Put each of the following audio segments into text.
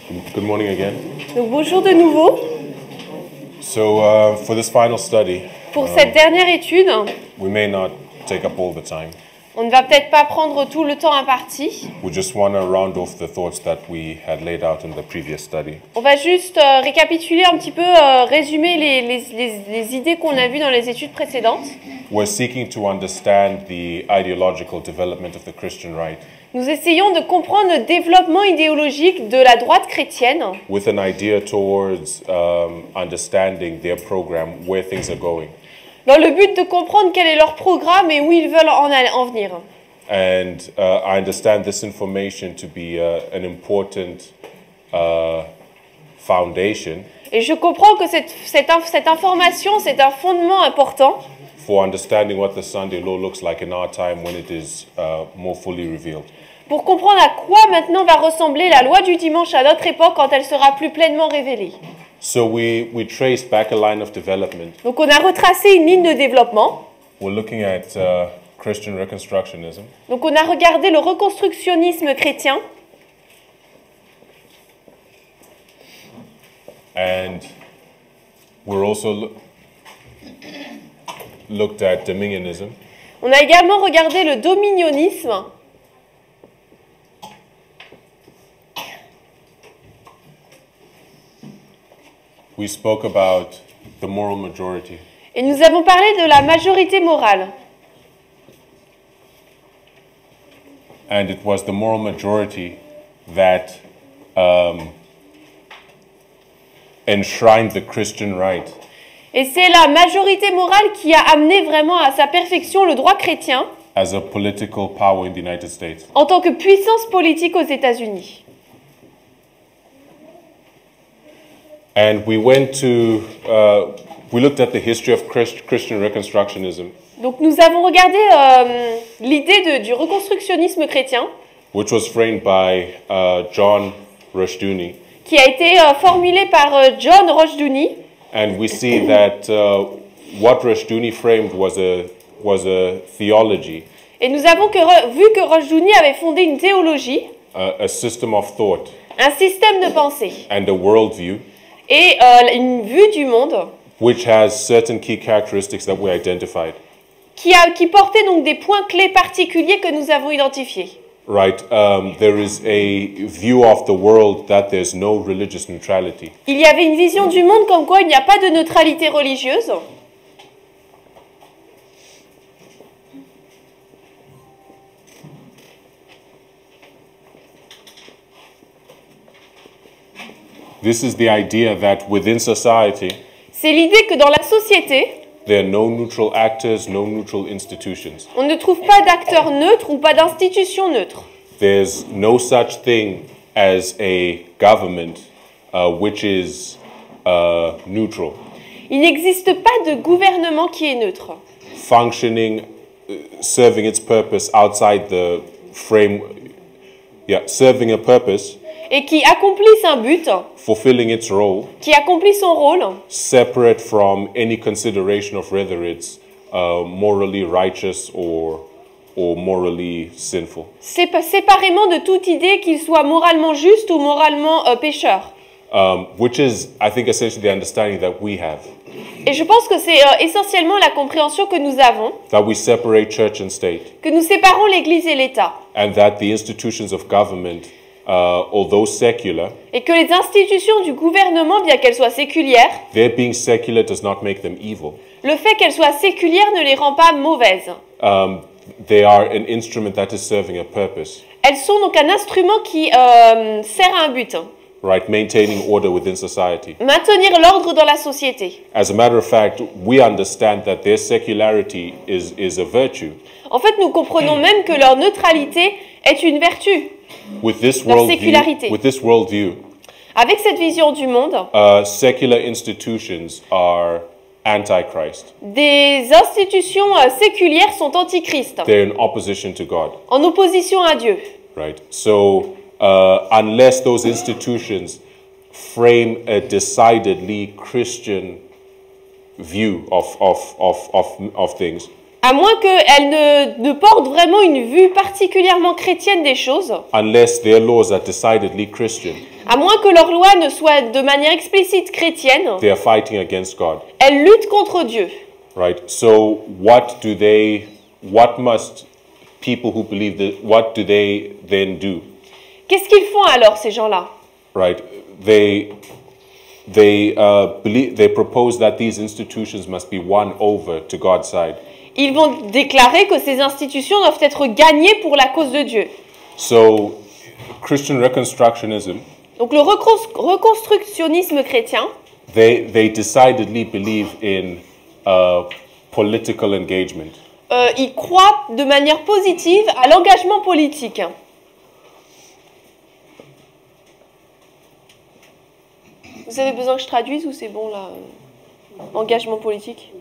Good morning again. Donc bonjour de nouveau. So for this final study, Pour cette dernière étude, we may not take up all the time. on ne va peut-être pas prendre tout le temps imparti. We just want to round off the thoughts that we had laid out in the previous study. On va juste récapituler un petit peu, résumer les idées qu'on a vues dans les études précédentes. We're seeking to understand the ideological development of the Christian right Nous essayons de comprendre le développement idéologique de la droite chrétienne with an idea towards understanding their program, where things are going. dans le but de comprendre quel est leur programme et où ils veulent en venir. And I understand this information to be an important foundation Et je comprends que cette information, c'est un fondement important for understanding what the Sunday law looks like in our time when it is more fully revealed. pour comprendre à quoi maintenant va ressembler la loi du dimanche à notre époque quand elle sera plus pleinement révélée. So we traced back a line of development. Donc on a retracé une ligne de développement. We're looking at Christian Reconstructionism. Donc on a regardé le reconstructionnisme chrétien. And we're also looked at dominionism. On a également regardé le dominionnisme. We spoke about the moral majority. Et nous avons parlé de la majorité morale. And it was the moral majority that enshrined the Christian right Et c'est la majorité morale qui a amené vraiment à sa perfection le droit chrétien as a political power in the United States. en tant que puissance politique aux États-Unis. And we looked at the history of Christian Reconstructionism, Donc nous avons regardé l'idée du reconstructionnisme chrétien which was framed by John Rushdoony. qui a été formulée par John Rushdoony. And we see that what Rushdoony framed was a theology, Et nous avons vu que Rushdoony avait fondé une théologie, a system of thought, un système de pensée and a worldview, et une vue du monde which has certain key characteristics that we identified. qui portait donc des points clés particuliers que nous avons identifiés. Right, there is a view of the world that there's no religious neutrality. Il y avait une vision du monde comme quoi il n'y a pas de neutralité religieuse. This is the idea that within society, C'est l'idée que dans la société, there are no neutral actors, no neutral institutions. on ne trouve pas d'acteurs neutres ou pas d'institutions neutres. There's no such thing as a government which is neutral, Il n'existe pas de gouvernement qui est neutre, functioning, serving its purpose outside the frame, serving a purpose, et qui accomplisse un but, fulfilling its role, qui accomplit son rôle, separate from any consideration of whether it's morally righteous or morally sinful. séparément de toute idée qu'il soit moralement juste ou moralement pécheur. Which is, I think, essentially the understanding that we have, Et je pense que c'est essentiellement la compréhension que nous avons, that we separate church and state, que nous séparons l'Église et l'État, and that the institutions of government, although secular, et que les institutions du gouvernement, bien qu'elles soient séculières, their being secular does not make them evil. le fait qu'elles soient séculières ne les rend pas mauvaises. They are an instrument that is serving a purpose, Elles sont donc un instrument qui sert à un but, right? Maintaining order within society. maintenir l'ordre dans la société. As a matter of fact, we understand that their secularity is a virtue. En fait, nous comprenons même que leur neutralité est une vertu. With this Leur sécularité. worldview, Avec cette vision du monde, secular institutions are antichrist. des institutions séculières sont antichristes, They're in opposition to God, en opposition à Dieu. right? So unless those institutions frame a decidedly Christian view of things, À moins qu'elles ne portent vraiment une vue particulièrement chrétienne des choses, unless their laws are decidedly Christian, à moins que leurs lois ne soient de manière explicite chrétienne, they are fighting against God. elles luttent contre Dieu. Right? So what must people who believe that, what do they then do? Qu'est-ce qu'ils font alors, ces gens-là? Right? They propose that these institutions must be won over to God's side. Ils vont déclarer que ces institutions doivent être gagnées pour la cause de Dieu. So Christian Reconstructionism, Donc le reconstructionnisme chrétien, they decidedly believe in political engagement. ils croient de manière positive à l'engagement politique. Vous avez besoin que je traduise ou c'est bon là? Engagement politique.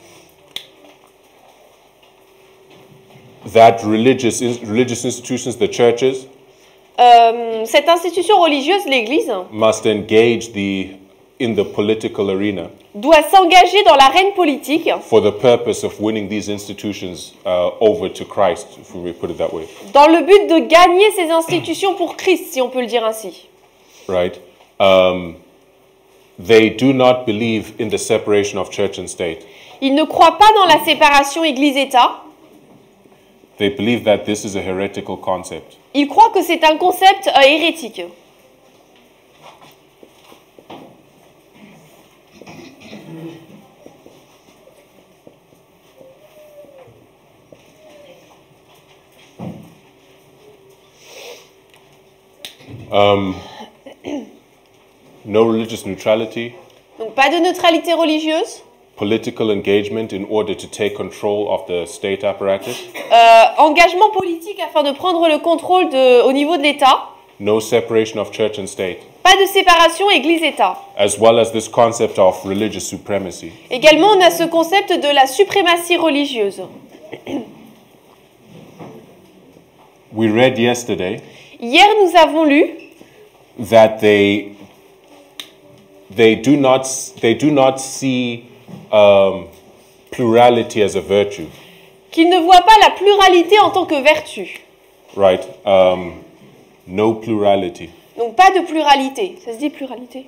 That religious institutions, the churches, Cette institution religieuse, l'Église, must engage in the political arena doit s'engager dans l'arène politique for the purpose of winning these institutions over to Christ, if we may put it that way. dans le but de gagner ces institutions pour Christ, si on peut le dire ainsi. Right? They do not believe in the separation of church and state. Ils ne croient pas dans la séparation Église-État. They believe that this is a heretical concept. Ils croient que c'est un concept hérétique. No religious neutrality, Donc pas de neutralité religieuse, political engagement in order to take control of the state apparatus, engagement politique afin de prendre le contrôle au niveau de l'État, no separation of church and state, pas de séparation Église-État. as well as this concept of religious supremacy. Également, on a ce concept de la suprématie religieuse. We read yesterday Hier, nous avons lu that they do not see plurality as a virtue, qu'ils ne voient pas la pluralité en tant que vertu. right? No plurality. Donc pas de pluralité. Ça se dit pluralité?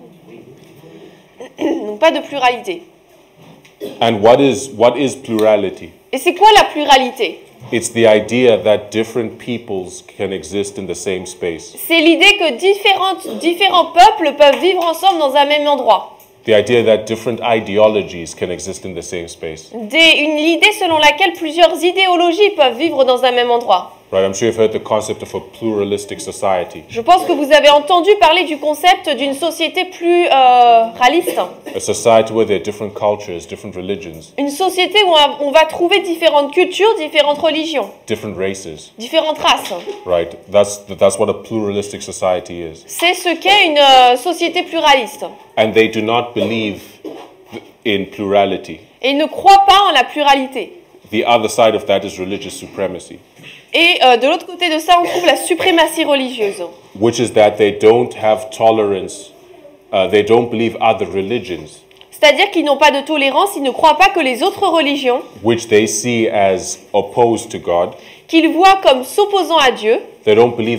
Donc pas de pluralité. And what is plurality? Et c'est quoi la pluralité? It's the idea that different peoples can exist in the same space. C'est l'idée que différents peuples peuvent vivre ensemble dans un même endroit. The idea that different ideologies can exist in the same space. L'idée selon laquelle plusieurs idéologies peuvent vivre dans un même endroit. Right? I'm sure you've heard the concept of a pluralistic society. Je pense que vous avez entendu parler du concept d'une société pluraliste. A society where there are different cultures, different religions, Une société où on va trouver différentes cultures, différentes religions, different races. différentes races. Right? That's what a pluralistic society is. C'est ce qu'est une société pluraliste. And they do not believe in plurality. Et ils ne croient pas en la pluralité. The other side of that is religious supremacy, Et de l'autre côté de ça, on trouve la suprématie religieuse. which is that they don't have tolerance. They don't believe other religions, C'est-à-dire qu'ils n'ont pas de tolérance, ils ne croient pas que les autres religions, which they see as opposed to God. qu'ils voient comme s'opposant à Dieu, They don't believe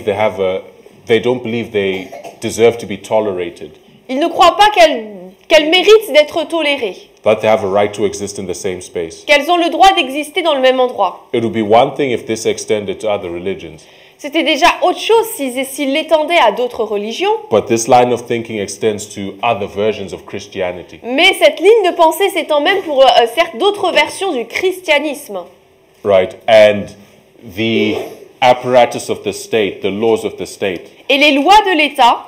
they deserve to be tolerated, ils ne croient pas qu'elles méritent d'être tolérées, that they have a right to exist in the same space. qu'elles ont le droit d'exister dans le même endroit. It would be one thing if this extended to other religions, C'était déjà autre chose s'ils l'étendaient à d'autres religions, but this line of thinking extends to other versions of Christianity. mais cette ligne de pensée s'étend même pour certes d'autres versions du christianisme. Right? And the apparatus of the state, the laws of the state, Et les lois de l'État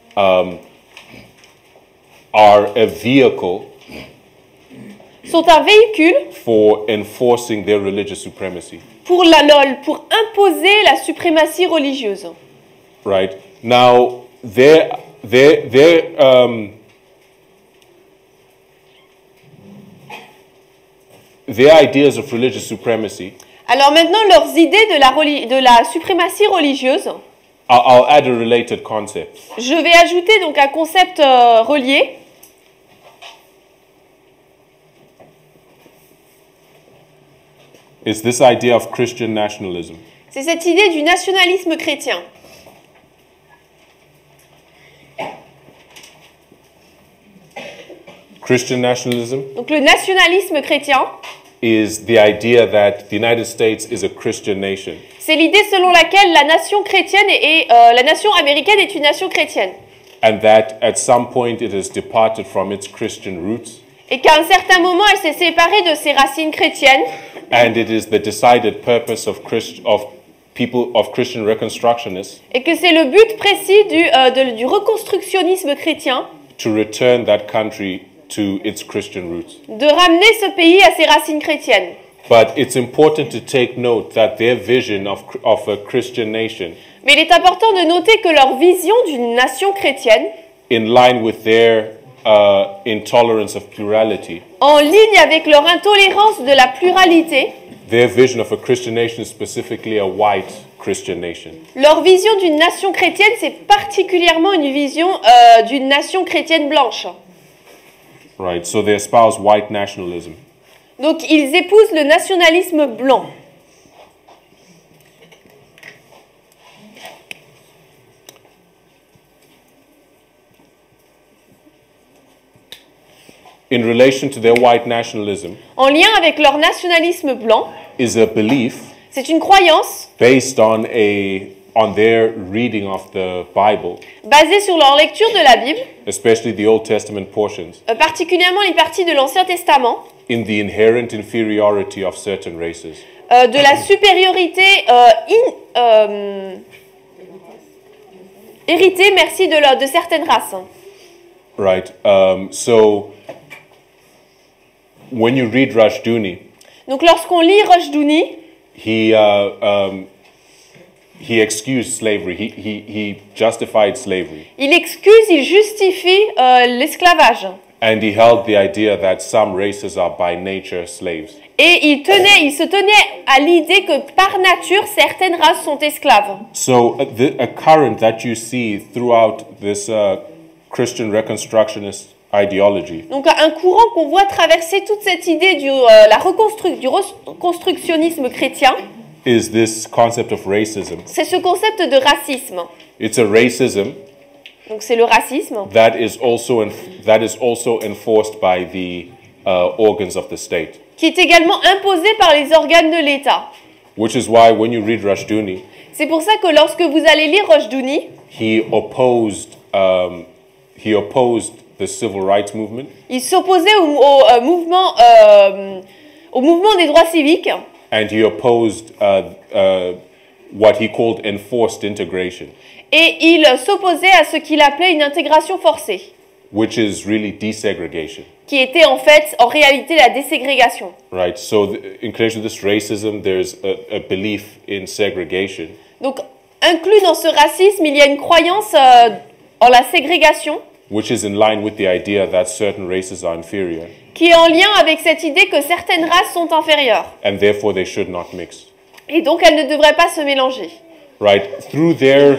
are a vehicle sont un véhicule for enforcing their religious supremacy. pour imposer la suprématie religieuse. Right? Now, their ideas of religious supremacy, Alors maintenant, leurs idées de la suprématie religieuse, I'll add a related concept. je vais ajouter donc un concept relié. is this idea of Christian nationalism. C'est cette idée du nationalisme chrétien. Christian nationalism Donc le nationalisme chrétien, is the idea that the United States is a Christian nation. c'est l'idée selon laquelle la nation chrétienne la nation américaine est une nation chrétienne. And that at some point it has departed from its Christian roots. Et qu'à un certain moment, elle s'est séparée de ses racines chrétiennes. And it is the decided purpose of people of Christian reconstructionists Et que c'est le but précis du reconstructionnisme chrétien to return that country to its Christian roots. de ramener ce pays à ses racines chrétiennes. But it's important to take note that their vision of a Christian nation, Mais il est important de noter que leur vision d'une nation chrétienne, in line with their intolerance of plurality, en ligne avec leur intolérance de la pluralité, their vision of a Christian nation is specifically a white Christian nation. leur vision d'une nation chrétienne, c'est particulièrement une vision d'une nation chrétienne blanche. Right, so they espouse white nationalism. Donc ils épousent le nationalisme blanc. In relation to their white nationalism En lien avec leur nationalisme blanc, is a belief c'est une croyance based on their reading of the Bible, basée sur leur lecture de la Bible, especially the Old Testament portions, particulièrement les parties de l'Ancien Testament, in the inherent inferiority of certain races. de la supériorité héritée, merci, de certaines races. Right. So when you read Rushdoony, Donc lorsqu'on lit Rushdoony, he excused slavery. He justified slavery. il excuse, il justifie l'esclavage. And he held the idea that some races are by nature slaves. Et il se tenait à l'idée que par nature, certaines races sont esclaves. So a current that you see throughout this Christian reconstructionist ideology Donc un courant qu'on voit traverser toute cette idée du reconstructionnisme chrétien, is this concept of racism. c'est ce concept de racisme. It's a racism Donc c'est le racisme that is also enforced by the organs of the state. qui est également imposé par les organes de l'État. Which is why when you read Rushdoony, C'est pour ça que lorsque vous allez lire Rushdoony, he opposed the civil rights movement, il s'opposait mouvement des droits civiques and he opposed what he called enforced integration, et il s'opposait à ce qu'il appelait une intégration forcée, which is really desegregation. qui était en réalité la déségrégation. Right. So in connection to this racism, there's a belief in segregation, Donc, inclus dans ce racisme, il y a une croyance en la ségrégation, which is in line with the idea that certain races are inferior, qui est en lien avec cette idée que certaines races sont inférieures, and therefore they should not mix. et donc elles ne devraient pas se mélanger. Right. Through their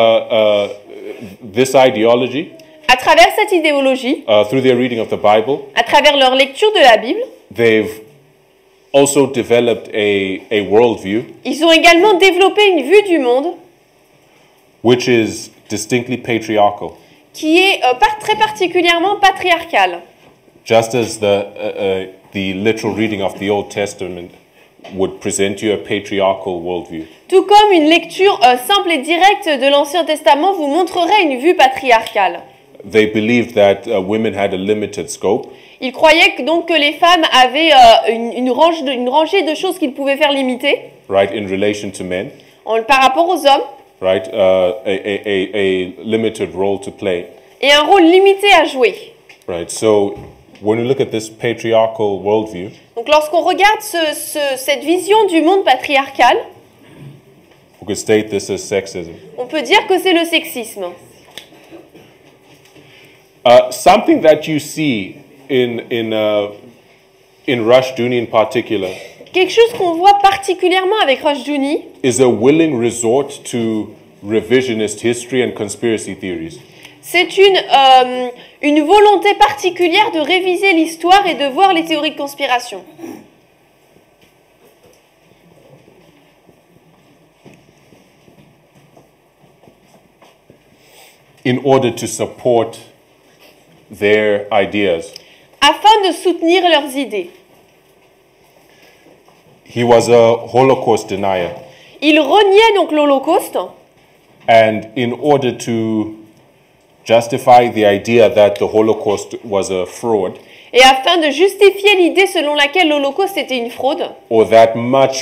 this ideology, À travers cette idéologie, through their reading of the Bible, à travers leur lecture de la Bible, they've also developed a worldview ils ont également développé une vue du monde which is distinctly patriarchal. qui est très particulièrement patriarcale. Just as the literal reading of the Old Testament would present you a patriarchal worldview. Tout comme une lecture simple et directe de l'Ancien Testament vous montrerait une vue patriarcale. They believed that women had a limited scope, Ils croyaient donc que les femmes avaient une rangée de choses qu'ils pouvaient faire limiter right, in relation to men, par rapport aux hommes, right, a limited role to play, et un rôle limité à jouer. right. So when we look at this patriarchal worldview, Donc lorsqu'on regarde cette vision du monde patriarcal, we could state this as sexism. on peut dire que c'est le sexisme. Something that you see in Rushdoony in particular Quelque chose qu'on voit particulièrement avec Rushdoony, is a willing resort to revisionist history and conspiracy theories. c'est une volonté particulière de réviser l'histoire et de voir les théories de conspiration. in order to support their ideas. afin de soutenir leurs idées. He was a Holocaust denier. Il reniait donc l'Holocauste, And in order to justify the idea that the Holocaust was a fraud, et afin de justifier l'idée selon laquelle l'Holocauste était une fraude, or that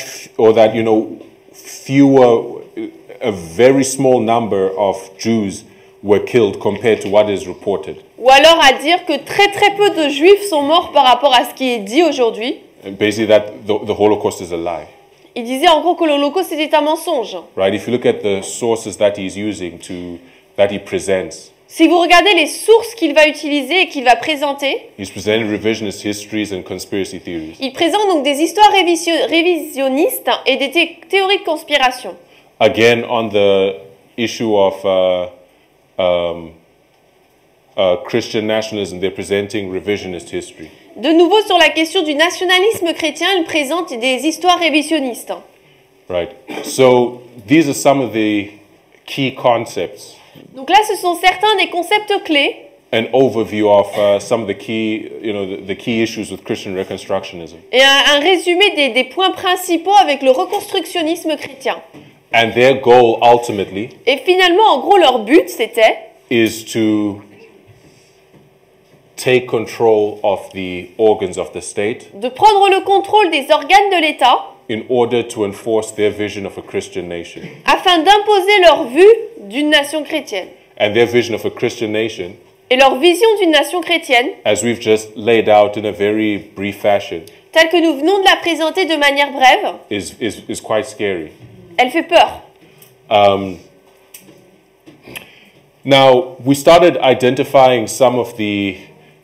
a very small number of Jews were killed compared to what is reported. ou alors à dire que très peu de Juifs sont morts par rapport à ce qui est dit aujourd'hui. And basically that the Holocaust is a lie. Il disait en gros que l'Holocauste était un mensonge. Right? If you look at the sources that he's using that he presents, Si vous regardez les sources qu'il va utiliser et qu'il va présenter, he's presenting revisionist histories and conspiracy theories. il présente donc des histoires révisionnistes et des théories de conspiration. Again, on the issue of Christian nationalism, they're presenting revisionist history. De nouveau, sur la question du nationalisme chrétien, il présente des histoires révisionnistes. Right. So these are some of the key concepts. Donc là, ce sont certains des concepts clés, An overview of some of the key, the key issues with Christian reconstructionism. et un résumé des points principaux avec le reconstructionnisme chrétien. And their goal ultimately Et finalement, en gros, leur but, c'était is to take control of the organs of the state de prendre le contrôle des organes de l'État in order to enforce their vision of a Christian nation. afin d'imposer leur vue d'une nation chrétienne. And their vision of a Christian nation, Et leur vision d'une nation chrétienne, as we've just laid out in a very brief fashion, telle que nous venons de la présenter de manière brève, is quite scary. elle fait peur. Now, we started identifying some of the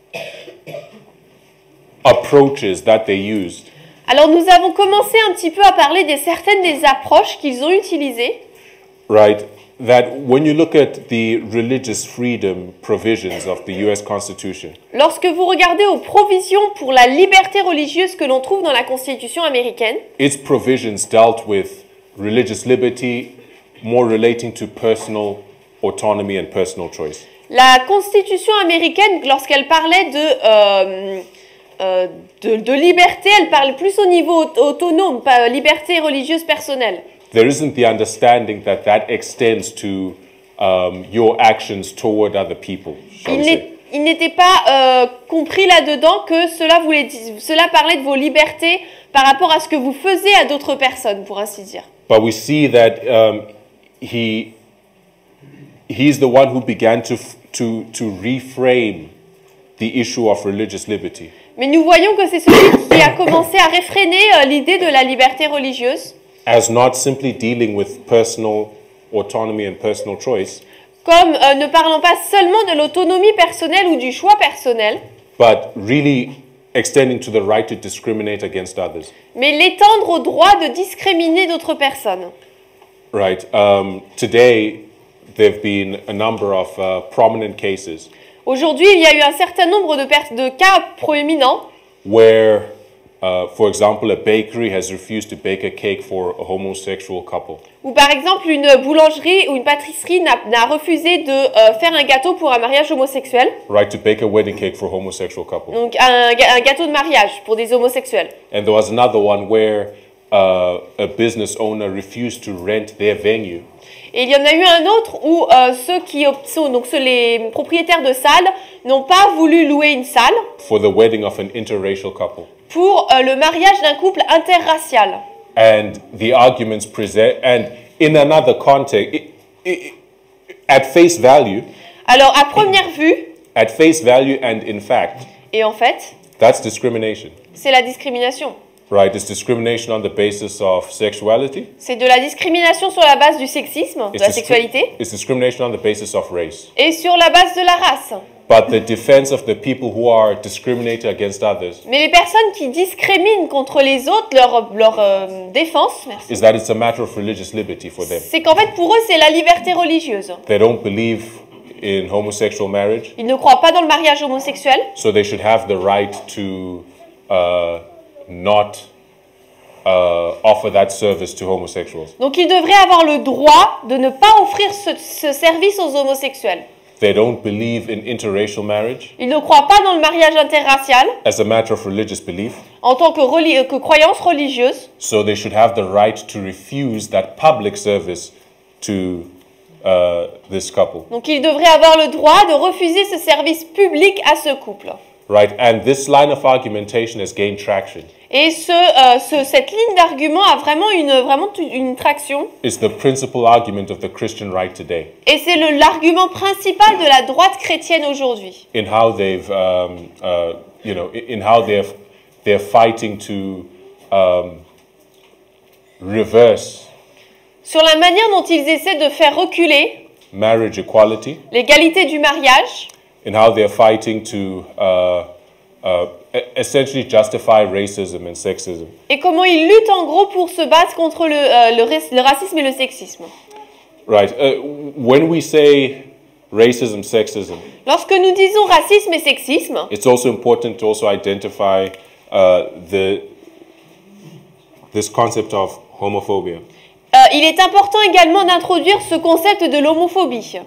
approaches that they used. Alors nous avons commencé un petit peu à parler de certaines des approches qu'ils ont utilisées. Right, that when you look at the religious freedom provisions of the US Constitution, Lorsque vous regardez aux provisions pour la liberté religieuse que l'on trouve dans la Constitution américaine, its provisions dealt with religious liberty more relating to personal autonomy and personal choice. la Constitution américaine, lorsqu'elle parlait de liberté, elle parle plus au niveau autonome, pas liberté religieuse personnelle. There isn't the understanding that extends to your actions toward other people, shall we say. Il n'était pas compris là-dedans que cela parlait de vos libertés par rapport à ce que vous faisiez à d'autres personnes, pour ainsi dire. But we see that he's the one who began to reframe the issue of religious liberty. Mais nous voyons que c'est celui qui a commencé à réfréner l'idée de la liberté religieuse, As not simply dealing with personal autonomy and personal choice, comme ne parlant pas seulement de l'autonomie personnelle ou du choix personnel, but really extending to the right to discriminate against others. mais l'étendre au droit de discriminer d'autres personnes. Right. Today, there have been a number of prominent cases Aujourd'hui, il y a eu un certain nombre de cas proéminents where, for example, a bakery has refused to bake a cake for a homosexual couple. où, par exemple, une boulangerie ou une pâtisserie n'a refusé de faire un gâteau pour un mariage homosexuel, Right, to bake a wedding cake for a homosexual couple. donc un gâteau de mariage pour des homosexuels. And there was another one where a business owner refused to rent their venue Et il y en a eu un autre où les propriétaires de salles n'ont pas voulu louer une salle for the wedding of an interracial couple. pour le mariage d'un couple interracial. And the arguments and in another context, at face value, Alors, à première vue, and in fact, et en fait, that's discrimination. c'est la discrimination. Right, it's discrimination on the basis of sexuality. C'est de la discrimination sur la base du sexisme, de la sexualité, It's discrimination on the basis of race. et sur la base de la race. But the defense of the people who are discriminated against others Mais les personnes qui discriminent contre les autres, leur défense, merci, is that it's a matter of religious liberty for them. c'est qu'en fait, pour eux, c'est la liberté religieuse. They don't believe in homosexual marriage, Ils ne croient pas dans le mariage homosexuel, so they should have the right to not offer that service to homosexuals. donc ils devraient avoir le droit de ne pas offrir ce service aux homosexuels. They don't believe in interracial marriage Ils ne croient pas dans le mariage interracial as a matter of religious belief, en tant que croyance religieuse. so they should have the right to refuse that public service to this couple. Donc ils devraient avoir le droit de refuser ce service public à ce couple. Right, and this line of argumentation has gained traction. Et cette ligne d'argument a vraiment une traction. It's the principal argument of the Christian right today Et c'est l'argument principal de la droite chrétienne aujourd'hui. in how they've, in how they're fighting to reverse Sur la manière dont ils essaient de faire reculer marriage equality, l'égalité du mariage, in how they're fighting to essentially justify racism and sexism. et comment ils luttent en gros pour se battre contre le racisme et le sexisme. Right. When we say racism, sexism, Lorsque nous disons racisme et sexisme, it's also important to also identify this concept of homophobia. il est important également d'introduire ce concept de l'homophobie.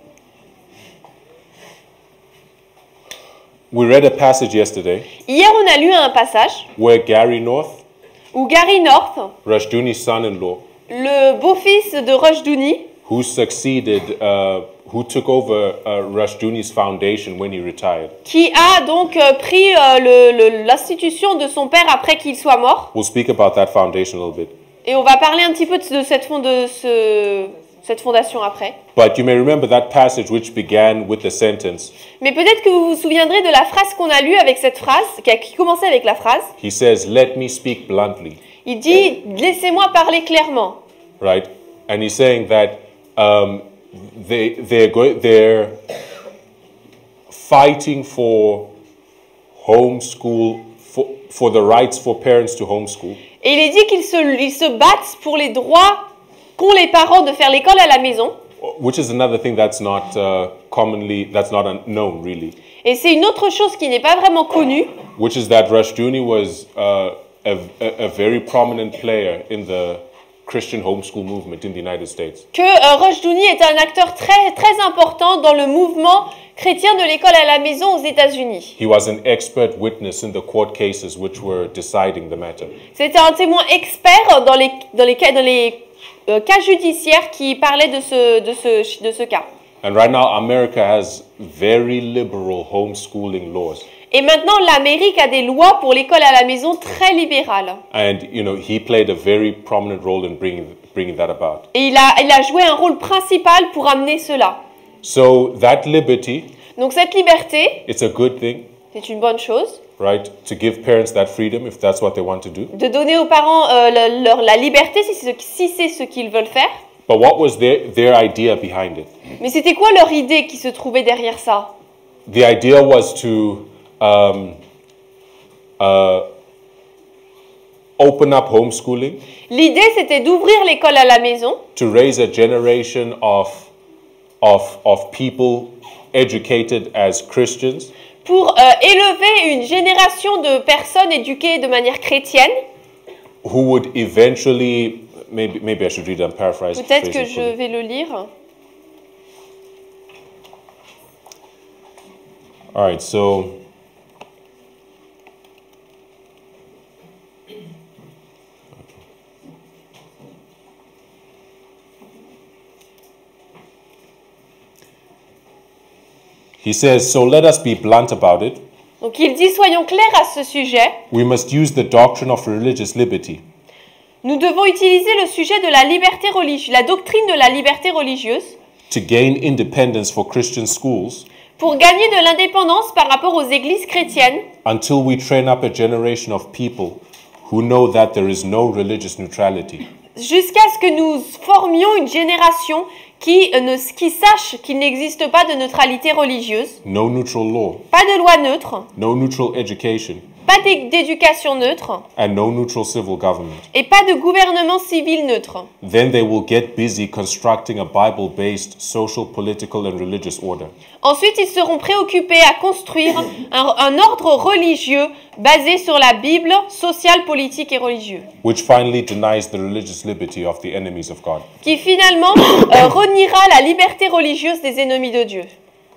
We read a passage yesterday Hier, on a lu un passage where Gary North, où Gary North, Rushdoony's son-in-law, le beau-fils de Rushdoony, who who took over Rushdoony's foundation when he retired. qui a donc pris l'institution de son père après qu'il soit mort. We'll speak about that foundation a little bit. Et on va parler un petit peu de cette fondation après. But you may remember that passage which began with the sentence, Mais peut-être que vous vous souviendrez de la phrase qu'on a lue avec cette phrase, qui commençait avec la phrase. he says, "Let me speak bluntly." Il dit « Laissez-moi parler clairement ». Right? And he's saying that they're fighting for homeschool, for the rights for parents to homeschool. Et il est dit qu'ils se battent pour les droits qu'ont les parents de faire l'école à la maison. Which is another thing that's not that's not known really. Et c'est une autre chose qui n'est pas vraiment connue, Which is that Rushdoony was a very prominent player in the Christian homeschool movement in the United States. que Rushdoony est un acteur très, très important dans le mouvement chrétien de l'école à la maison aux États-Unis. He was an expert witness in the court cases which were deciding the matter. C'était un témoin expert dans les cas judiciaires qui parlaient de ce cas. And right now, America has very liberal homeschooling laws. Et maintenant, l'Amérique a des lois pour l'école à la maison très libérales. And, he played a very prominent role in bringing that about. Et il a joué un rôle principal pour amener cela. So that liberty, Donc cette liberté, it's a good thing, c'est une bonne chose. right? To give parents that freedom if that's what they want to do. De donner aux parents la liberté si c'est ce qu'ils veulent faire. But what was their idea behind it? Mais c'était quoi leur idée qui se trouvait derrière ça? The idea was to open up homeschooling, L'idée, c'était d'ouvrir l'école à la maison to raise a generation of people educated as Christians, pour élever une génération de personnes éduquées de manière chrétienne. who would eventually, maybe I should read and paraphrase. Peut-être que je vais le lire. All right, so he says, so let us be blunt about it. Donc il dit, soyons clairs à ce sujet. We must use the doctrine of religious liberty Nous devons utiliser le sujet de la liberté religieuse, la doctrine de la liberté religieuse, to gain independence for Christian schools pour gagner de l'indépendance par rapport aux églises chrétiennes, until we train up a generation of people who know that there is no religious neutrality. jusqu'à ce que nous formions une génération qui sache qu'il n'existe pas de neutralité religieuse, No neutral law, pas de loi neutre, no neutral education, pas d'éducation neutre and no neutral civil government. et pas de gouvernement civil neutre. Then they will get busy constructing a Bible-based social, political, and religious order. Ensuite, ils seront préoccupés à construire un ordre religieux basé sur la Bible, social, politique et religieux, Which finally denies the religious liberty of the enemies of God. qui finalement reniera la liberté religieuse des ennemis de Dieu.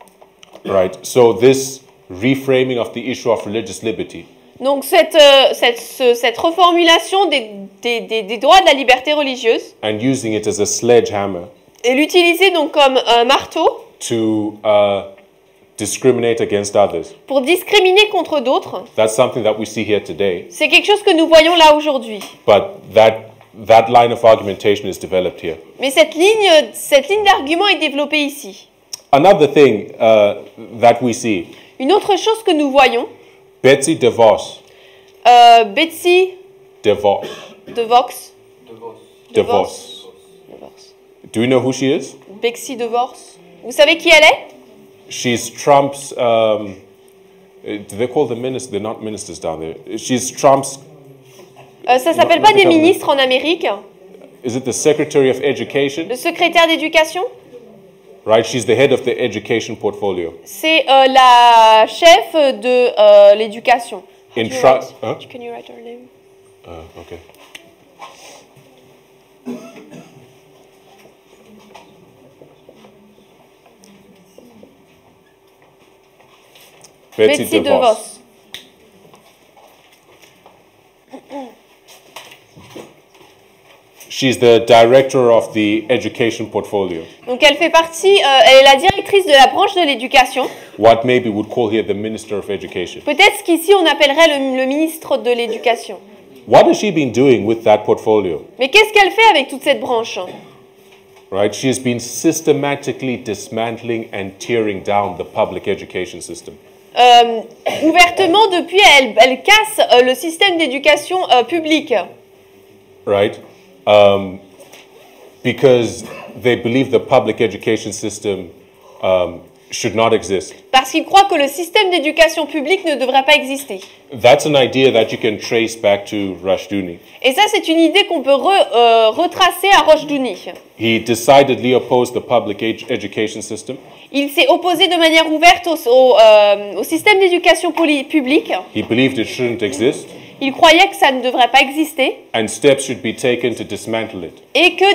right? So this reframing of the issue of religious liberty Donc cette reformulation des droits de la liberté religieuse and using it as a sledgehammer et l'utiliser donc comme un marteau to discriminate against others. pour discriminer contre d'autres, That's something that we see here today, c'est quelque chose que nous voyons là aujourd'hui. but that line of argumentation is developed here. Mais cette ligne d'argument est développée ici. Another thing that we see, Une autre chose que nous voyons, Betsy DeVos, Betsy DeVos, DeVos. DeVos. Do you know who she is? Betsy DeVos. Vous savez qui elle est? She's Trump's. Do they call the ministers? They're not ministers down there. She's Trump's. Ça s'appelle pas des ministres en Amérique. Is it the Secretary of Education? Le secrétaire d'éducation, Right. She's the head of the education portfolio. c'est la chef de l'éducation. In Can you Trump. write- Can you write her name? Okay. Betsy Betsy DeVos. DeVos. She's the director of the education portfolio. Donc elle fait partie, elle est la directrice de la branche de l'éducation. What maybe would call here the Minister of Education. Peut-être ce qu'ici on appellerait le ministre de l'éducation. What has she been doing with that portfolio? Mais qu'est-ce qu'elle fait avec toute cette branche? Right? She has been systematically dismantling and tearing down the public education system. Ouvertement, depuis, elle casse le système d'éducation publique. Right? Because they believe the public education system should not exist. Parce qu'ils croient que le système d'éducation publique ne devrait pas exister. That's an idea that you can trace back to Rushdoony. Et ça, c'est une idée qu'on peut retracer à Rushdoony. He decidedly opposed the public education system. Il s'est opposé de manière ouverte au système d'éducation publique. He believed it shouldn't exist, Il croyait que ça ne devrait pas exister and steps should be taken to dismantle it. et que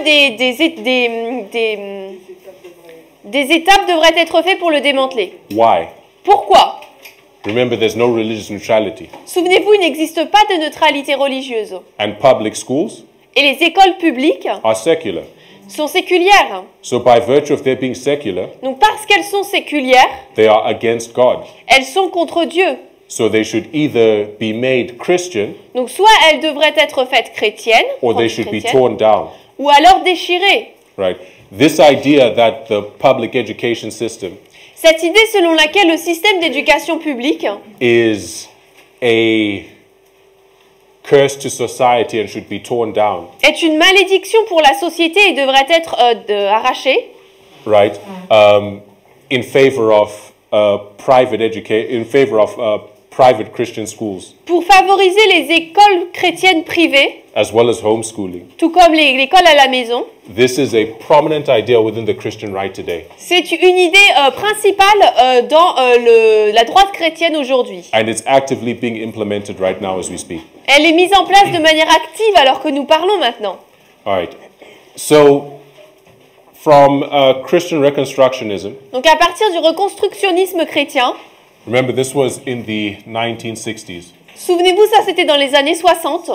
des étapes devraient être faites pour le démanteler. Why? Pourquoi? Remember, there's no religious neutrality. Souvenez-vous, il n'existe pas de neutralité religieuse. And public schools Et les écoles publiques are secular. sont séculières. So by virtue of their being secular, Donc parce qu'elles sont séculières, they are against God. elles sont contre Dieu. So they should either be made Christian Donc soit elles devraient être faites chrétiennes, or they rendues should be chrétiennes, torn down. ou alors déchirées. Right? This idea that the public education system Cette idée selon laquelle le système d'éducation publique is a curse to society and should be torn down, est une malédiction pour la société et devrait être arrachée, right? In favor of private education, in favor of private Christian schools, pour favoriser les écoles chrétiennes privées, as well as homeschooling. tout comme l'école à la maison. This is a prominent idea within the Christian right today, C'est une idée principale dans la droite chrétienne aujourd'hui. and it's actively being implemented right now as we speak. Elle est mise en place de manière active alors que nous parlons maintenant. All right. So, from Christian Reconstructionism, Donc à partir du reconstructionnisme chrétien, remember this was in the 1960s. souvenez-vous, ça c'était dans les années 60.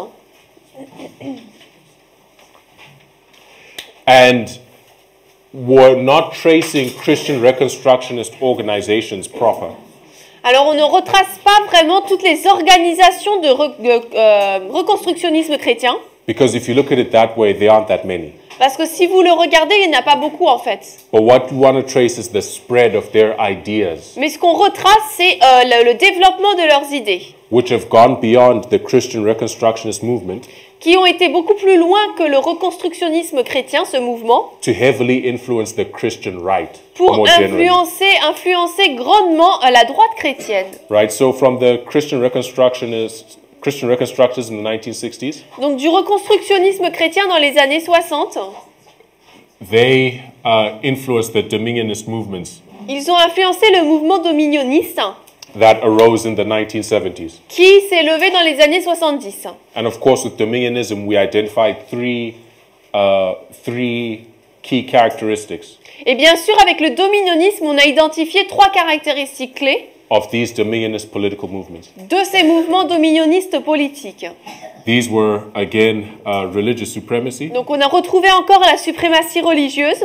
And were not tracing Christian Reconstructionist organizations proper. Alors on ne retrace pas vraiment toutes les organisations de reconstructionnisme chrétien, Because if you look at it that way, there aren't that many. parce que si vous le regardez, il n'y en a pas beaucoup en fait. But what you want to trace is the spread of their ideas, Mais ce qu'on retrace, c'est le développement de leurs idées, which have gone beyond the Christian Reconstructionist movement qui ont été beaucoup plus loin que le reconstructionnisme chrétien, ce mouvement, to heavily influence the Christian right pour more generally. influencer grandement la droite chrétienne. Right? So from the Christian Reconstructionists in the 1960s, Donc du reconstructionnisme chrétien dans les années 60, they influenced the dominionist movements ils ont influencé le mouvement dominioniste that arose in the 1970s. qui s'est levé dans les années 70. And of course, with dominionism, we identified three key characteristics Et bien sûr, avec le dominionisme, on a identifié 3 caractéristiques clés of these dominionist political movements. de ces mouvements dominionistes politiques. These were, again, religious supremacy, Donc on a retrouvé encore la suprématie religieuse,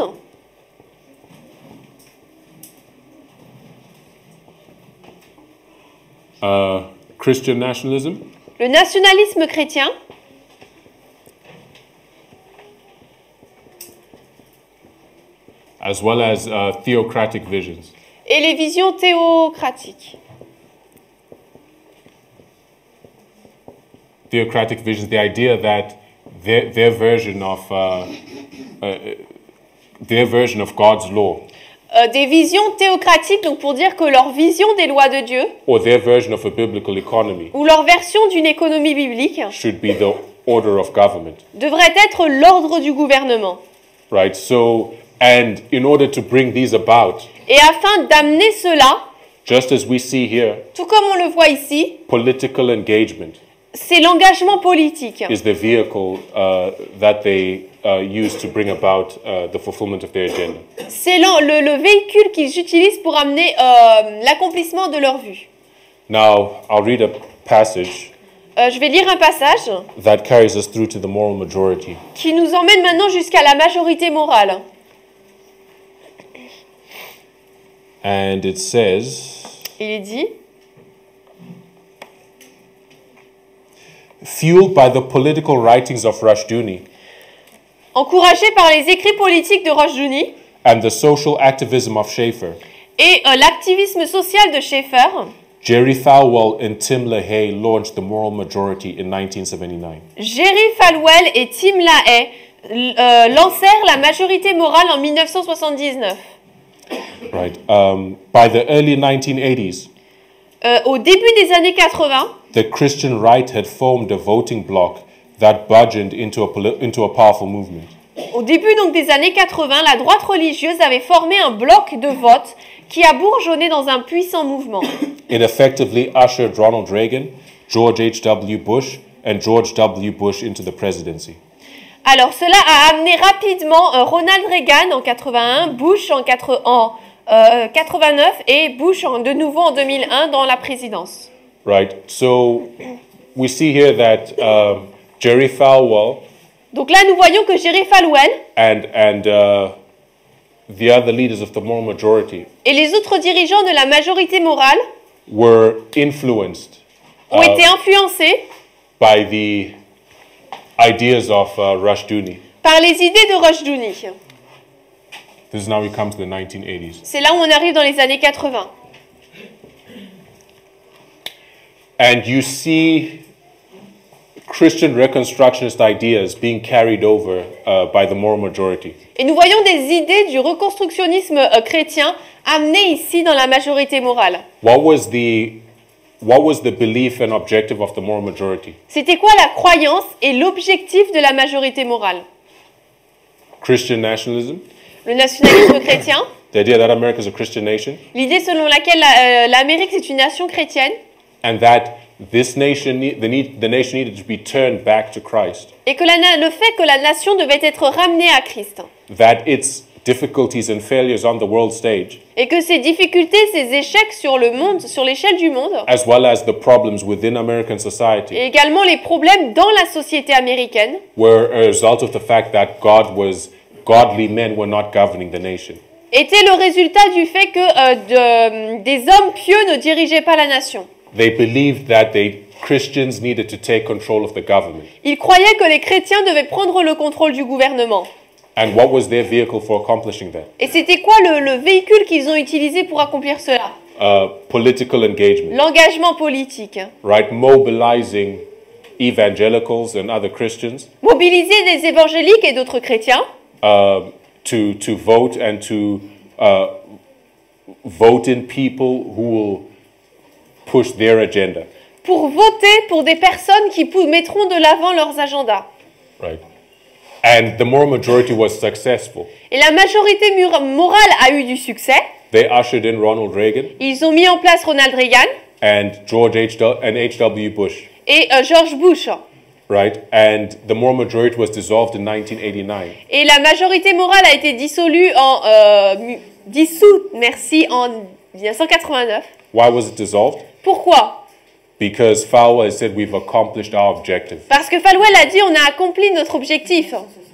Christian nationalism, le nationalisme chrétien, as well as theocratic visions. et les visions théocratiques. Theocratic visions, the idea that their version of God's law, Des visions théocratiques, donc pour dire que leur vision des lois de Dieu, or their version of a biblical economy, ou leur version d'une économie biblique, should be the order of government, devrait être l'ordre du gouvernement. right? So, and in order to bring these about, Et afin d'amener cela, just as we see here, tout comme on le voit ici, political engagement c'est l'engagement politique. is the vehicle that they use to bring about the fulfillment of their agenda. C'est le véhicule qu'ils utilisent pour amener l'accomplissement de leur vue. Now, I'll read a passage Je vais lire un passage that carries us through to the moral majority. qui nous emmène maintenant jusqu'à la majorité morale. And it says, Il est dit, fueled by the political writings of Rushduni encouragé par les écrits politiques de Rushdoony and the social activism of Schaeffer, et l'activisme social de Schaeffer, Jerry Falwell and Tim LaHaye launched the moral majority in 1979. Jerry Falwell et Tim LaHaye lancèrent la majorité morale en 1979. Right. By the early 1980s, Au début des années 80, the Christian right had formed a voting bloc that burgeoned into a powerful movement. au début donc des années 80, la droite religieuse avait formé un bloc de vote qui a bourgeonné dans un puissant mouvement. It effectively ushered Ronald Reagan, George H.W. Bush, and George W. Bush into the presidency. Alors cela a amené rapidement Ronald Reagan en 81, Bush en 89 et Bush de nouveau en 2001 dans la présidence. Right. So we see here that Jerry Falwell Donc là, nous voyons que Jerry Falwell and the other leaders of the moral majority et les autres dirigeants de la majorité morale were influenced ont été influencés by the ideas of Rushduni. par les idées de Rushdoony. This is now we come to the 1980s. C'est là où on arrive dans les années 80. And you see Christian reconstructionist ideas being carried over by the moral majority. Et nous voyons des idées du reconstructionnisme chrétien amenées ici dans la majorité morale. What was the belief and objective of the moral majority? C'était quoi la croyance et l'objectif de la majorité morale? Christian nationalism, Le nationalisme chrétien, the idea that America is a Christian nation, l'idée selon laquelle l'Amérique c'est une nation chrétienne and that this nation, the nation needed to be turned back to Christ, et que le fait que la nation devait être ramenée à Christ that its difficulties and failures on the world stage, et que ses difficultés, ses échecs sur le monde, sur l'échelle du monde, as well as the problems within American et society, également les problèmes dans la société américaine, were a result of the fact that godly men were not governing the nation. était le résultat du fait que des hommes pieux ne dirigeaient pas la nation. They believed that Christians needed to take control of the government. Ils croyaient que les chrétiens devaient prendre le contrôle du gouvernement. And what was their vehicle for accomplishing that? Et c'était quoi le véhicule qu'ils ont utilisé pour accomplir cela? Political engagement, L'engagement politique. right? Mobilizing evangelicals and other Christians Mobiliser des évangéliques et d'autres chrétiens to vote and to vote in people who will push their agenda, pour voter pour des personnes qui mettront de l'avant leurs agendas. right? And the moral majority was successful. Et la majorité morale a eu du succès. They ushered in Ronald Reagan Ils ont mis en place Ronald Reagan and George H.W. Bush. et George Bush. right? And the moral majority was dissolved in 1989. Et la majorité morale a été dissoute en 1989. Why was it dissolved? Pourquoi? Because Falwell said we've accomplished our objective. Parce que Falwell a dit on a accompli notre objectif.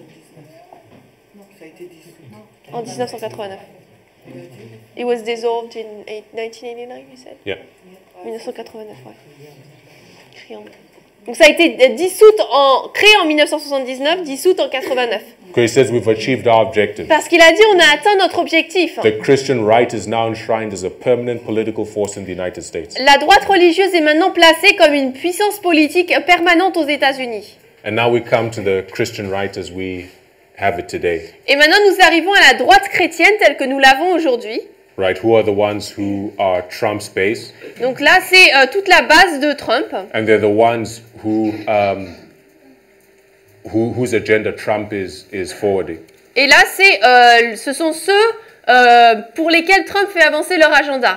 En 1989. It was dissolved in 1989, you said? Yeah. 1989, ouais. Donc ça a été créé en 1979, dissoute en 89. Because he says we've achieved our objective. Parce qu'il a dit on a atteint notre objectif. The Christian right is now enshrined as a permanent political force in the United States. La droite religieuse est maintenant placée comme une puissance politique permanente aux États-Unis. And now we come to the Christian right as we have it today. Et maintenant nous arrivons à la droite chrétienne telle que nous l'avons aujourd'hui. Right, who are the ones who are Trump's base? Donc là c'est toute la base de Trump. And they're the ones whose agenda Trump is forwarding. Et là ce sont ceux pour lesquels Trump fait avancer leur agenda.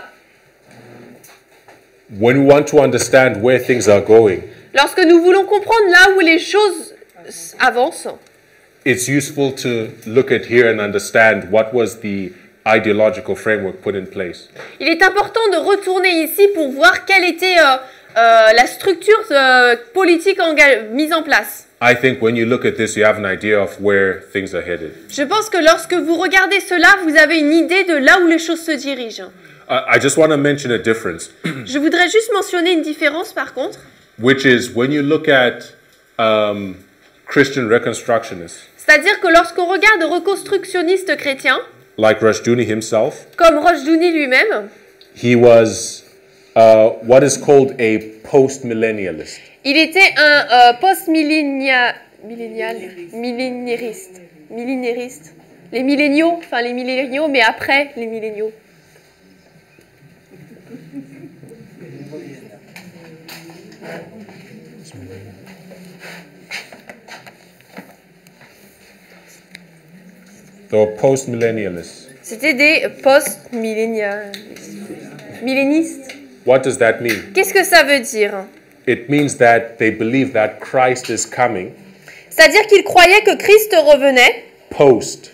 When we want to understand where things are going, lorsque nous voulons comprendre là où les choses avancent, it's useful to look at here and understand what was the ideological framework put in place. Il est important de retourner ici pour voir quelle était la structure politique mise en place. I think when you look at this, you have an idea of where things are headed. Je pense que lorsque vous regardez cela, vous avez une idée de là où les choses se dirigent. I just want to mention a difference. Je voudrais juste mentionner une différence par contre. Which is when you look at Christian reconstructionists. C'est-à-dire que lorsqu'on regarde reconstructionnistes chrétiens, like Rushdoony himself, comme Rushdoony lui-même, he was what is called a post-millennialist. Il était un post-millénariste. Les milléniaux, mais après les milléniaux. They were post-millennialists. C'était des post-millénistes. What does that mean? Qu'est-ce que ça veut dire? It means that they believe that Christ is coming. C'est-à-dire qu'ils croyaient que Christ revenait. Post.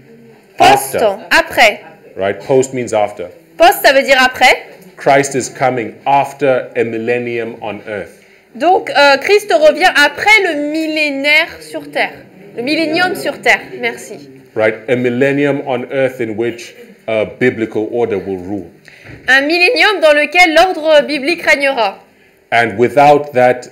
Après. Right? Post means after. Post, ça veut dire après. Christ is coming after a millennium on earth. Donc, Christ revient après le millénaire sur terre. Le millénium sur terre. Merci. Right? A millennium on earth in which a biblical order will rule. Un millénium dans lequel l'ordre biblique régnera. And without that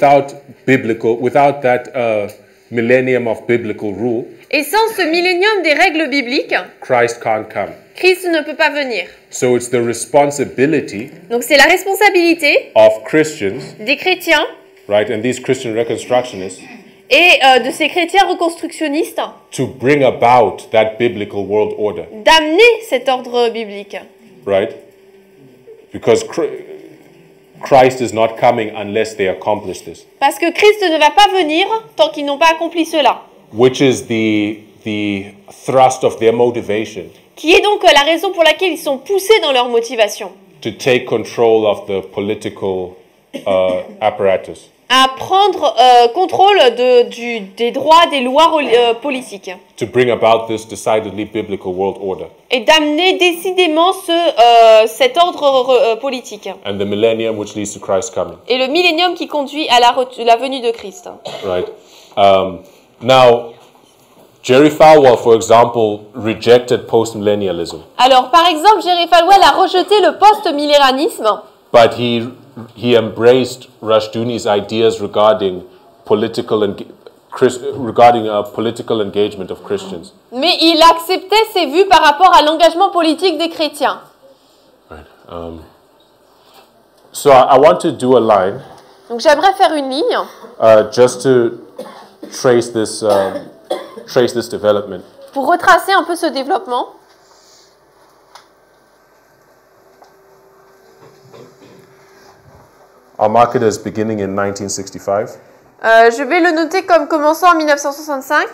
millennium of biblical rule, et sans ce millénium des règles bibliques, Christ can't come. Christ ne peut pas venir. So it's the responsibility Donc c'est la responsabilité of Christians, des chrétiens, right, and these Christian reconstructionists, et de ces chrétiens reconstructionnistes, to bring about that biblical world order. D'amener cet ordre biblique. Right? Because Christ is not coming unless they accomplish this. Parce que Christ ne va pas venir tant qu'ils n'ont pas accompli cela. Which is the thrust of their motivation. Qui est donc la raison pour laquelle ils sont poussés dans leur motivation. To take control of the political apparatus. À prendre contrôle des droits, des lois politiques. To bring about this decidedly biblical world order. Et d'amener décidément cet ordre politique. And the millennium which leads to Christ coming. Et le millénium qui conduit à la venue de Christ. Right. Now, Jerry Falwell, for example, rejected post-millennialism. Alors, par exemple, Jerry Falwell a rejeté le post-millénarisme. But he embraced Rushdoony's ideas regarding political engagement of Christians. Mais il acceptait ses vues par rapport à l'engagement politique des chrétiens. Right. So I want to do a line. Donc j'aimerais faire une ligne. Just to trace this development. Pour retracer un peu ce développement. I'll mark it as beginning in 1965. Je vais le noter comme commençant en 1965.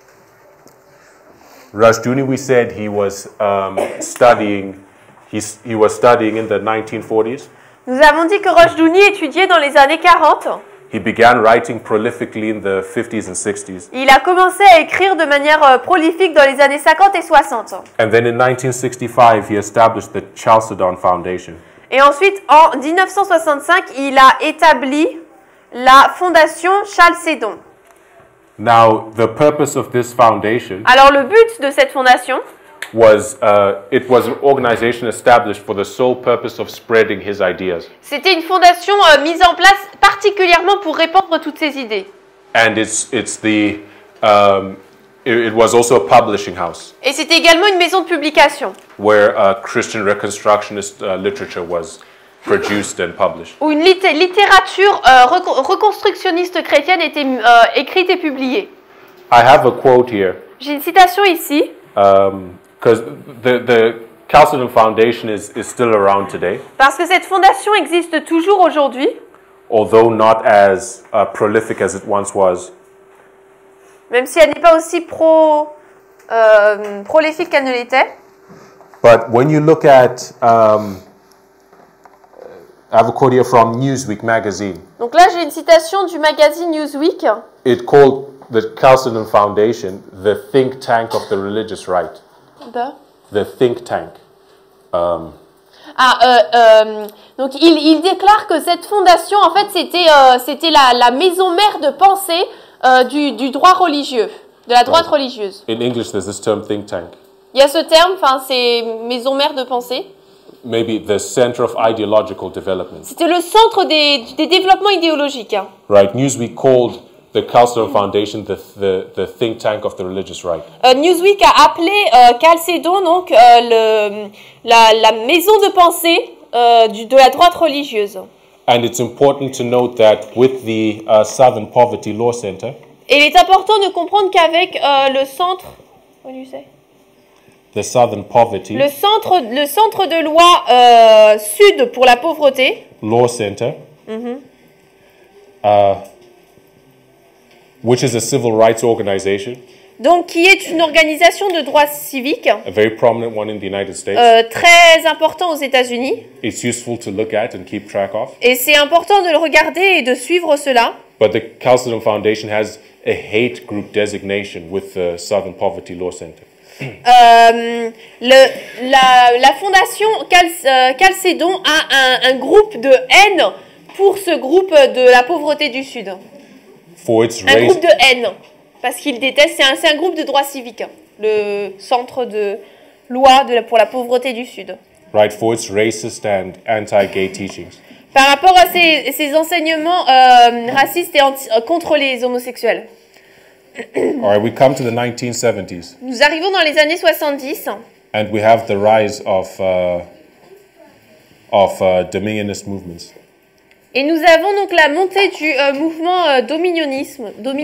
Rushdoony, we said he was studying. He was studying in the 1940s. Nous avons dit que Rushdoony étudiait dans les années 40. He began writing prolifically in the 50s and 60s. Il a commencé à écrire de manière prolifique dans les années 50 et 60. And then in 1965, he established the Chalcedon Foundation. Et ensuite, en 1965, il a établi la fondation Chalcédon. Now, the purpose of this foundation Alors, le but de cette fondation, it was an organization established for the sole purpose of spreading his ideas. c'était une fondation mise en place particulièrement pour répandre toutes ces idées. And it was also a publishing house Et c'était également une maison de publication, where Christian Reconstructionist literature was produced and published. où une littérature reconstructionniste chrétienne était écrite et publiée. I have a quote here. J'ai une citation ici, Because the Chalcedon Foundation is still around today, parce que cette fondation existe toujours aujourd'hui, although not as prolific as it once was. même si elle n'est pas aussi prolifique qu'elle ne l'était. But when you look at, I have a quote here from Newsweek magazine. Donc là, j'ai une citation du magazine Newsweek. It called the Chalcedon Foundation the think tank of the religious right. The think tank. Donc il déclare que cette fondation, en fait, c'était la maison mère de pensée du droit religieux, de la droite religieuse. In English, there's this term think tank. Il y a ce terme, enfin, c'est maison mère de pensée. Maybe the center of ideological development. C'était le centre des développements idéologiques. Right. Newsweek called the Chalcedon Foundation the think tank of the religious right. Newsweek a appelé Chalcédon donc la maison de pensée de la droite religieuse. And it's important to note that with the Southern Poverty Law Center, Et il est important de comprendre qu'avec le centre, what do you say? The Southern Poverty le centre de loi sud pour la pauvreté, Law Center, which is a civil rights organization, donc qui est une organisation de droits civiques, a very prominent one in the United States. Très important aux États-Unis. It's useful to look at and keep track of. Et c'est important de le regarder et de suivre cela. But the Chalcedon Foundation has a hate group designation with the Southern Poverty Law Center. La fondation Chalcédon a un groupe de haine pour ce groupe de la pauvreté du Sud. Un groupe de haine, parce qu'ils détestent, c'est un groupe de droit civique, le centre de loi pour la pauvreté du Sud. Right, for its racist and anti-gay teachings. Par rapport à ces enseignements racistes et contre les homosexuels. All right, we come to the 1970s. Nous arrivons dans les années 70. And we have the rise of dominionist movements. Et nous avons donc la montée du mouvement dominioniste.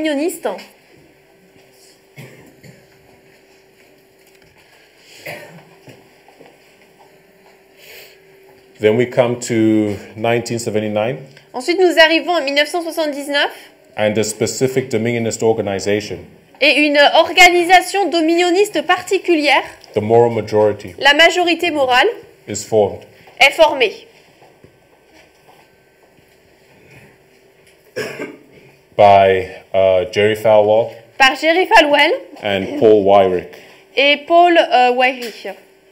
Then we come to 1979. Ensuite, nous arrivons en 1979. And a specific dominionist organization. Et une organisation dominioniste particulière, the moral majority, la majorité morale, is formed. Est formée. By Jerry Falwell. Par Jerry Falwell. And Paul Weyrich. Et Paul Weyrich.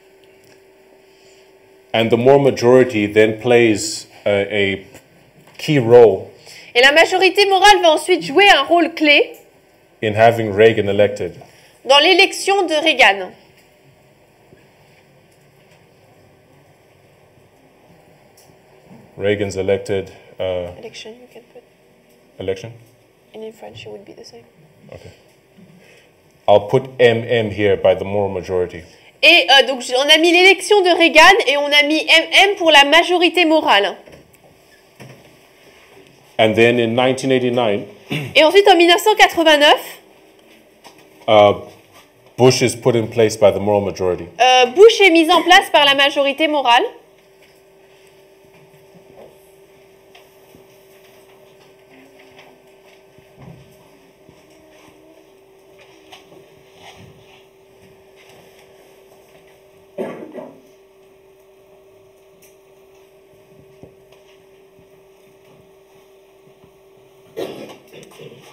And the moral majority then plays a key role. Et la majorité morale va ensuite jouer un rôle clé in having Reagan elected. Dans l'élection de Reagan. Reagan's elected. Election, you can put. Election? And in French, it would be the same. Okay. I'll put MM here by the moral majority. Et donc, on a mis l'élection de Reagan et on a mis MM pour la majorité morale. And then in 1989, et ensuite en 1989, Bush is put in place by the moral majority. Bush est mis en place par la majorité morale.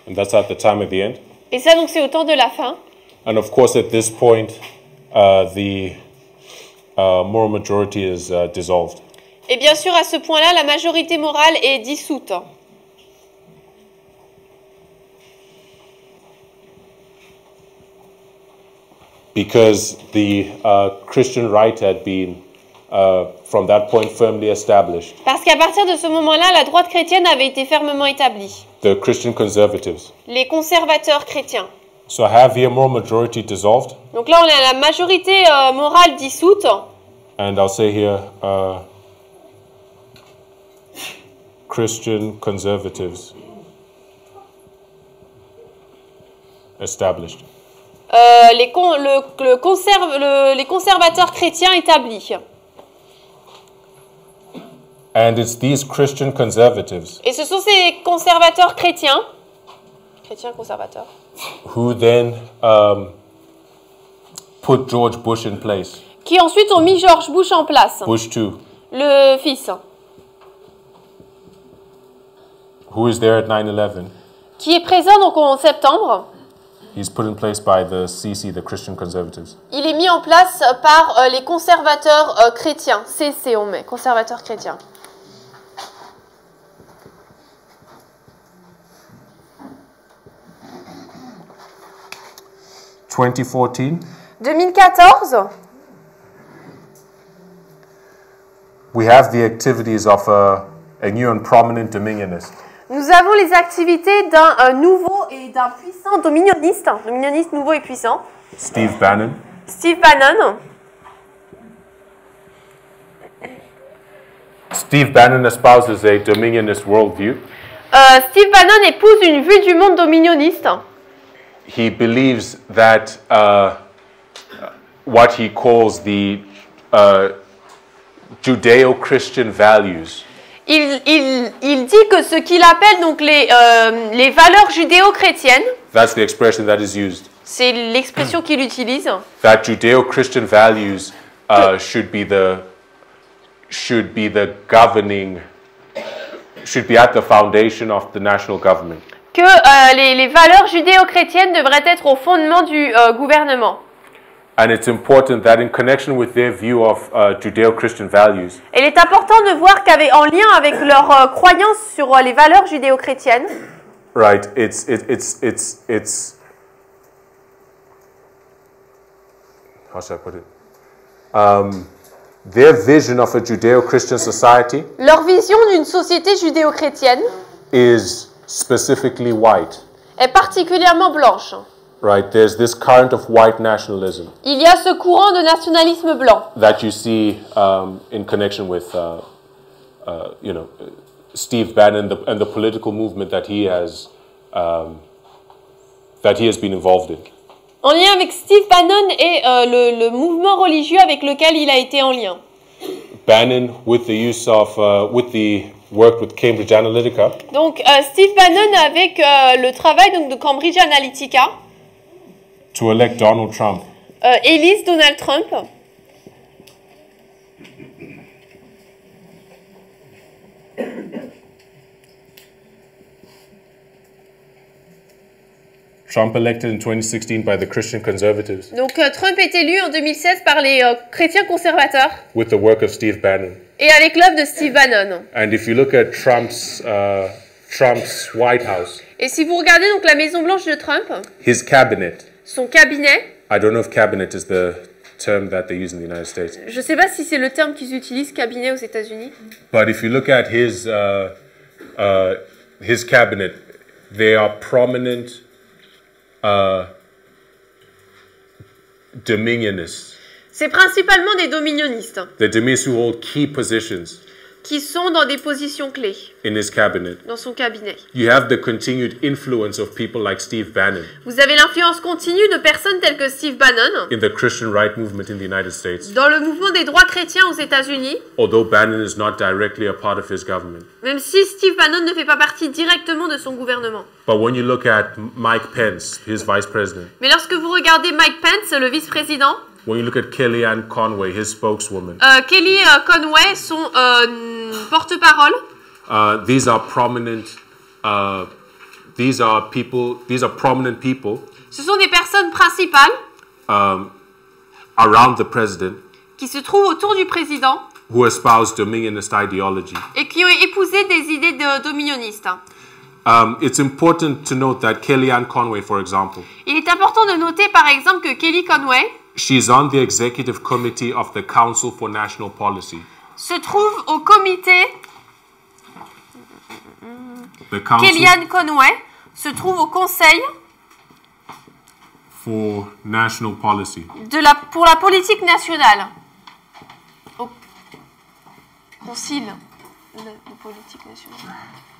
And that's at the time at the end. Et ça, donc, c'est au temps de la fin. And of course, at this point, the moral majority is dissolved. Et bien sûr, à ce point-là, la majorité morale est dissoute. Because the Christian right had been, from that point, firmly established. Parce qu'à partir de ce moment-là, la droite chrétienne avait été fermement établie. The Christian conservatives. Les conservateurs chrétiens. So I have here moral majority dissolved. Donc là, on a la majorité morale dissoute. And I'll say here, Christian conservatives established. Les conservateurs chrétiens établis. And it's these Christian conservatives Et ce sont ces conservateurs chrétiens conservateurs, who then put George Bush in place. Qui ensuite ont mis George Bush en place. Bush II. Le fils. Who is there at 9/11? Qui est présent donc en septembre. He's put in place by the CC, the Christian conservatives. Il est mis en place par les conservateurs chrétiens. CC on met, conservateurs chrétiens. « 2014, we have the activities of a new and prominent dominionist. Nous avons les activités d'un nouveau et d'un puissant dominioniste nouveau et puissant. Steve Bannon. Steve Bannon. Steve Bannon espouses a dominionist worldview. Steve Bannon épouse une vue du monde dominioniste. He believes that what he calls the Judeo-Christian values. Il dit que ce qu'il appelle donc les valeurs judéo-chrétiennes. That's the expression that is used. C'est l'expression qu'il utilise. That Judeo-Christian values should be at the foundation of the national government. Que les valeurs judéo-chrétiennes devraient être au fondement du gouvernement. And it's important that in connection with their view of Judeo-Christian values, il est important de voir qu'en lien avec leur croyance sur les valeurs judéo-chrétiennes, right, it's how should I put it? Their vision of a Judeo-Christian society, leur vision d'une société judéo-chrétienne, is specifically white. Est particulièrement blanche. Right, there's this current of white nationalism. Il y a ce courant de nationalisme blanc. That you see in connection with, Steve Bannon and the political movement that he has been involved in. En lien avec Steve Bannon et le mouvement religieux avec lequel il a été en lien. Bannon, with the use of, worked with Cambridge Analytica. Donc Steve Bannon avec le travail donc de Cambridge Analytica. To elect Donald Trump. Élise Donald Trump. Trump elected in 2016 by the Christian conservatives. Donc Trump est élu en 2016 par les chrétiens conservateurs. With the work of Steve Bannon. Et avec l'œuvre de Steve Bannon. And if you look at Trump's White House. Et si vous regardez donc la Maison Blanche de Trump. His cabinet. Son cabinet. I don't know if cabinet is the term that they use in the United States. Je sais pas si c'est le terme qu'ils utilisent cabinet aux États-Unis. But if you look at his cabinet, they are prominent dominionists. C'est principalement des dominionnistes. The dominionists who hold key positions. Qui sont dans des positions clés. In his cabinet. Dans son cabinet. You have the continued influence of people like Steve Bannon. Vous avez l'influence continue de personnes telles que Steve Bannon. In the Christian right movement in the United States. Dans le mouvement des droits chrétiens aux États-Unis. Although Bannon is not directly a part of his government. Même si Steve Bannon ne fait pas partie directement de son gouvernement. But when you look at Mike Pence, his vice president. Mais lorsque vous regardez Mike Pence, le vice-président. When you look at Kellyanne Conway, his spokeswoman. Kelly Conway, son porte-parole. These are prominent these are prominent people. Ce sont des personnes principales Around the president. Qui se trouvent autour du président. Who espouse dominionist ideology. Et qui ont épousé des idées dominionnistes. It's important to note that Kellyanne Conway, for example. Il est important de noter par exemple que Kelly Conway. She's on the executive committee of the Council for National Policy. Se trouve au comité. Kellyanne Conway se trouve au conseil. For national policy. Pour la politique nationale. Au concile de politique nationale.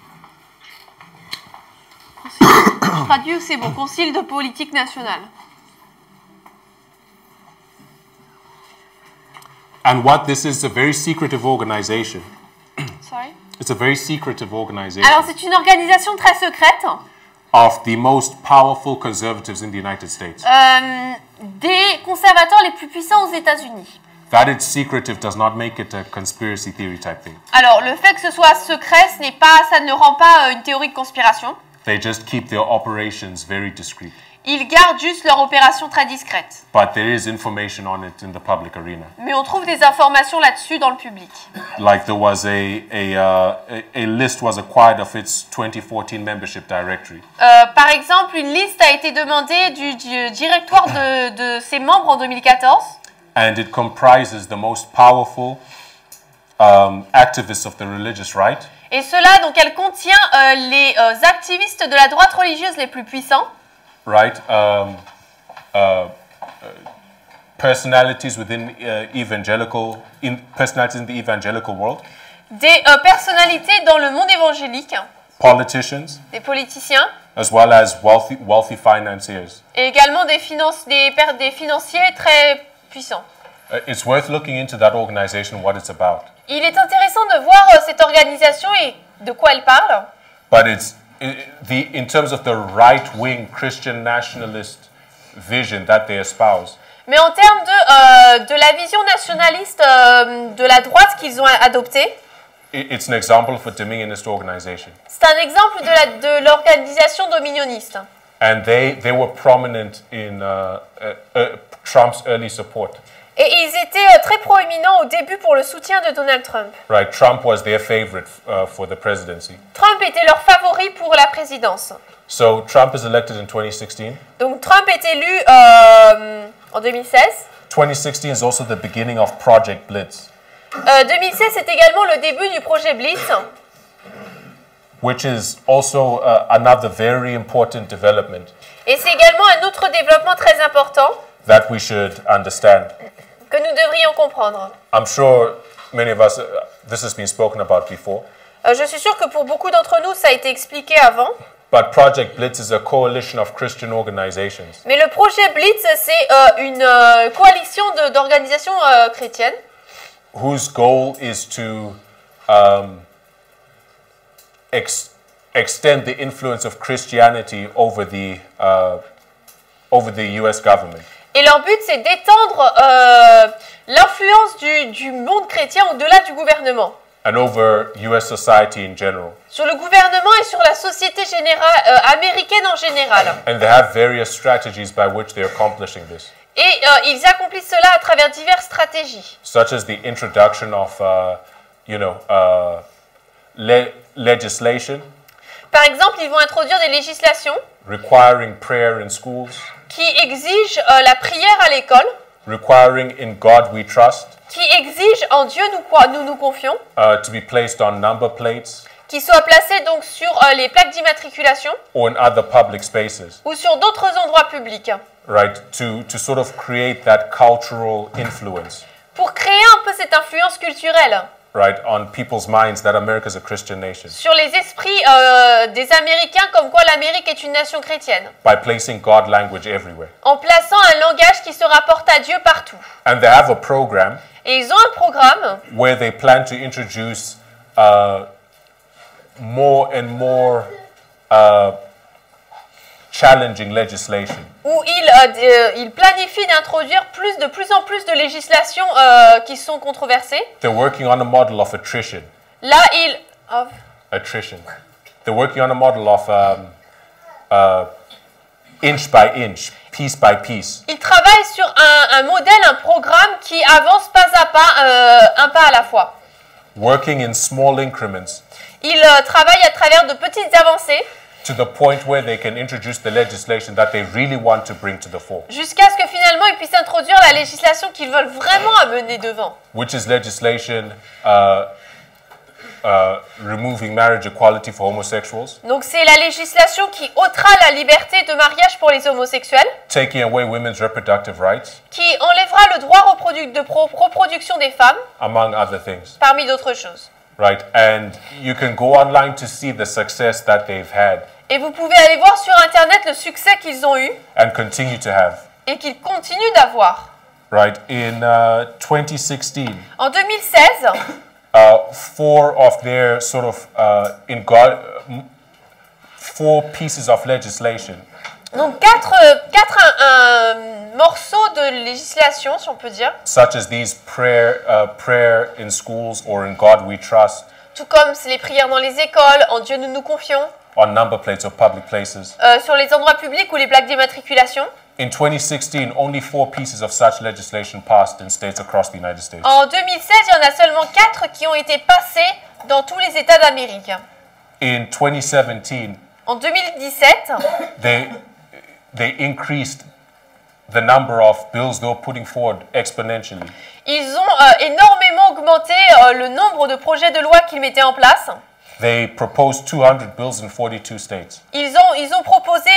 Je traduis, c'est bon. Concile de politique nationale. And what this is a very secretive organization. Sorry? It's a very secretive organization. Alors c'est une organisation très secrète. Of the most powerful conservatives in the United States. Des conservateurs les plus puissants aux États-Unis. That it's secretive does not make it a conspiracy theory type thing. Alors le fait que ce soit secret, ça ne rend pas une théorie de conspiration. They just keep their operations very discreet. Ils gardent juste leur opération très discrète. But there is information on it in the public arena. Mais on trouve des informations là-dessus dans le public. Like there was a list was acquired of its 2014 membership directory. Par exemple, une liste a été demandée du directoire de ses membres en 2014. And it comprises the most powerful activists of the religious right. Et cela, donc, elle contient les activistes de la droite religieuse les plus puissants. Right, personalities within personalities in the evangelical world. Des personnalités dans le monde évangélique. Politicians. Des politiciens. As well as wealthy financiers. Et également des financiers très puissants. It's worth looking into that organization, what it's about. Il est intéressant de voir cette organisation et de quoi elle parle. But in terms of the right-wing Christian nationalist vision that they espouse. Mais en termes de la vision nationaliste de la droite qu'ils ont adoptée. It's an example of a dominionist organization. C'est un exemple de l'organisation dominioniste. And they were prominent in Trump's early support. Et ils étaient très proéminents au début pour le soutien de Donald Trump. Right, Trump was their favorite for the presidency. Trump était leur favori pour la présidence. So Trump is elected in 2016. Donc Trump est élu en 2016. 2016 is also the beginning of Project Blitz. 2016 est également le début du projet Blitz. Which is also another very important development. Et c'est également un autre développement très important. That we should understand. Que nous devrions comprendre. I'm sure many of us, this has been spoken about before. Je suis sûr que pour beaucoup d'entre nous, ça a été expliqué avant. But Project Blitz is a coalition of Christian organizations. Mais le projet Blitz, c'est une coalition d'organisations chrétiennes. Whose goal is to extend the influence of Christianity over the U.S. government. Et leur but, c'est d'étendre l'influence du monde chrétien au-delà du gouvernement. And over U.S. society in general. Sur le gouvernement et sur la société américaine en général. And they have various strategies by which they're accomplishing this. Et ils accomplissent cela à travers diverses stratégies. Such as the introduction of, legislation. Par exemple, ils vont introduire des législations. Requiring prayer in schools. Qui exigent la prière à l'école. Requiring in God we trust. Qui exigent en Dieu nous confions. To be placed on number plates. Qui soient placés donc sur les plaques d'immatriculation. Or in other public spaces. Ou sur d'autres endroits publics. Right, to sort of create that cultural influence. Pour créer un peu cette influence culturelle. Right, on people's minds that America is a Christian nation. Sur les esprits des Américains comme quoi l'Amérique est une nation chrétienne. By placing God language everywhere. En plaçant un langage qui se rapporte à Dieu partout. And they have a program. Et ils ont un programme. Where they plan to introduce more and more challenging legislation. Où ils planifient d'introduire de plus en plus de législations qui sont controversées. They're working on a model of attrition. Là, Attrition. They're working on a model of inch by inch, piece by piece. Il travaille sur un modèle, un programme qui avance pas à pas, un pas à la fois. Working in small increments. Il travaille à travers de petites avancées. To the point where they can introduce the legislation that they really want to bring to the fore. Jusqu'à ce que finalement ils puissent introduire la législation qu'ils veulent vraiment amener devant. Which is legislation removing marriage equality for homosexuals. Donc c'est la législation qui ôtera la liberté de mariage pour les homosexuels. Taking away women's reproductive rights. Qui enlèvera le droit de reproduction des femmes. Among other things. Parmi d'autres choses. Right, and you can go online to see the success that they've had. Et vous pouvez aller voir sur internet le succès qu'ils ont eu. And continue to have. Et qu'ils continuent d'avoir. Right, in 2016. En 2016. Four of their sort of four pieces of legislation. Donc quatre morceaux de législation, si on peut dire. Such as these prayer in schools or in God we trust. Tout comme les prières dans les écoles, en Dieu nous nous confions. On number plates or public places. Sur les endroits publics ou les plaques d'immatriculation. In 2016, only 4 pieces of such legislation passed in states across the United States. En 2016, il y en a seulement 4 qui ont été passés dans tous les États d'Amérique. In 2017, en 2017, they increased the number of bills they were putting forward exponentially. Ils ont énormément augmenté le nombre de projets de loi qu'ils mettaient en place. They proposed 200 bills in 42 states. Ils ont proposé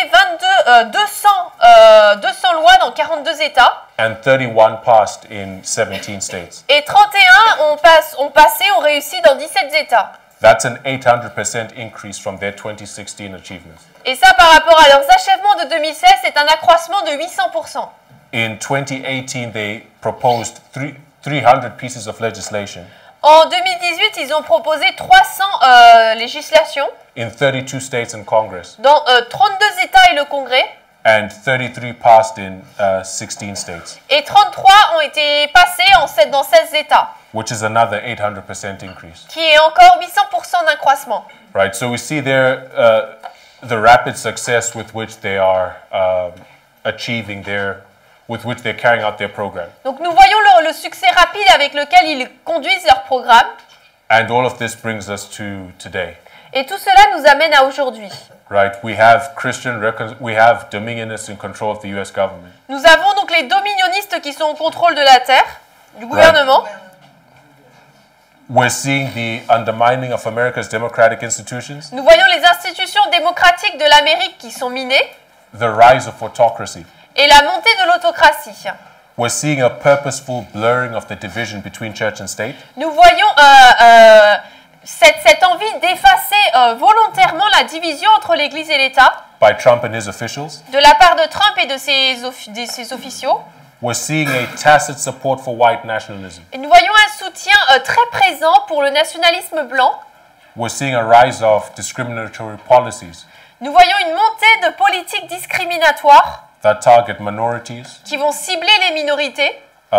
200 lois dans 42 États. And 31 passed in 17 states. Et 31 ont réussi dans 17 États. That's an 800% increase from their 2016 achievements. Et ça, par rapport à leurs achèvements de 2016, c'est un accroissement de 800%. In 2018, they proposed 300 pieces of legislation. En 2018, ils ont proposé 300 législations. In 32 states and Congress. Dans 32 États et le Congrès. And 33 passed in 16 states. Et 33 ont été passées dans 16 États. Which is another 800% increase. Qui est encore 800% d'accroissement. Right, so we see there the rapid success with which they are with which they're carrying out their program. Donc nous voyons le succès rapide avec lequel ils conduisent leur programme. And all of this brings us to today. Et tout cela nous amène à aujourd'hui. Right, we have dominionists in control of the US government. Nous avons donc les dominionnistes qui sont au contrôle de la terre, du gouvernement. Right. We're seeing the undermining of America's democratic institutions. Nous voyons les institutions démocratiques de l'Amérique qui sont minées. The rise of autocracy. Et la montée de l'autocratie. We're seeing a purposeful blurring of the division between church and state. Nous voyons cette envie d'effacer volontairement la division entre l'Église et l'État. By Trump and his officials. De la part de Trump et de ses officiaux. We're seeing a tacit support for white nationalism. Et nous voyons un soutien très présent pour le nationalisme blanc. We're seeing a rise of discriminatory policies. Nous voyons une montée de politiques discriminatoires. That target minorities. Qui vont cibler les minorités.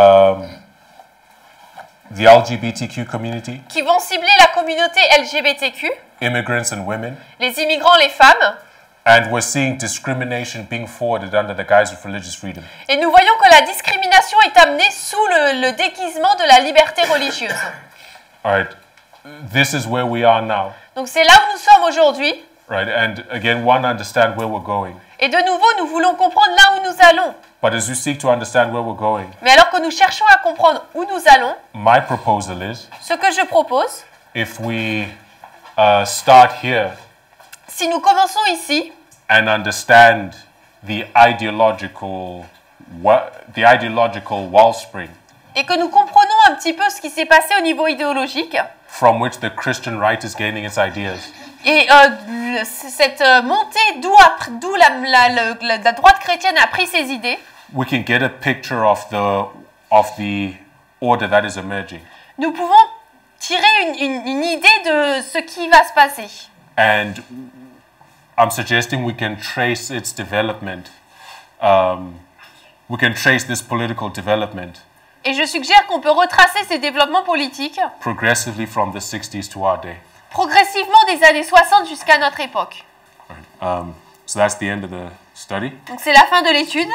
The LGBTQ community. Qui vont cibler la communauté LGBTQ. Immigrants and women. Les immigrants, les femmes. And we're seeing discrimination being forwarded under the guise of religious freedom. Et nous voyons que la discrimination est amenée sous le déguisement de la liberté religieuse. All right. This is where we are now. Donc c'est là où nous sommes aujourd'hui. Right, and again, one understand where we're going. Et de nouveau, nous voulons comprendre là où nous allons. But as we seek to understand where we're going, mais alors que nous cherchons à comprendre où nous allons, my proposal is, ce que je propose, if we start here, si nous commençons ici, and understand the ideological wellspring, et que nous comprenons un petit peu ce qui s'est passé au niveau idéologique, from which the Christian right is gaining its ideas. Et cette montée d'où la droite chrétienne a pris ses idées, we can get a picture of the order that is emerging. Nous pouvons tirer une idée de ce qui va se passer. And I'm suggesting we can trace its development. We can trace this political development. Et je suggère qu'on peut retracer ces développements politiques progressively from the 60s to our day. Progressivement des années 60 jusqu'à notre époque. So that's the end of the study. Donc c'est la fin de l'étude.